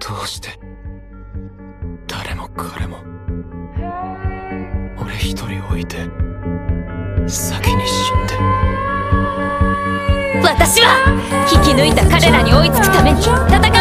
どうして誰も彼も俺一人置いて先に死んで。 私は引き抜いた彼らに追いつくために戦